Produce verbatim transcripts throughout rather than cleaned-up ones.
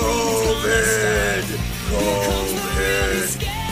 COVID! COVID!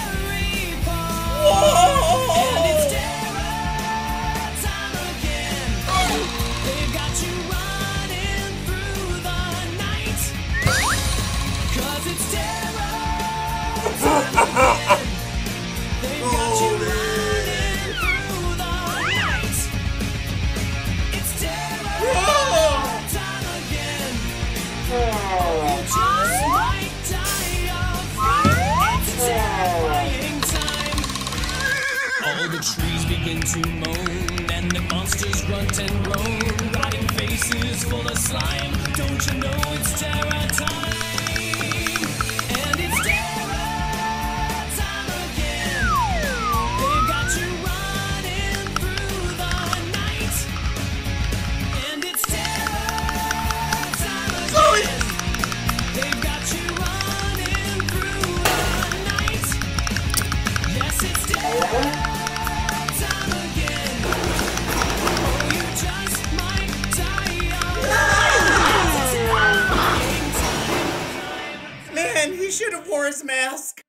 And it's terror time again. They've got you running through the night. 'Cause it's terror time again. They've got you running through the night. It's terror time again. You just might die of fright. It's terrifying time. All the trees begin to moan, and the monsters grunt and groan, rotting faces full of slime. Don't you know it's terror time? And it's terror time again. They've got you running through the night. And it's terror time again. They've got you running through the night. Yes, it's terror time again. Oh, you just might die of fright. It's terrifying time. Man, he should have wore his mask.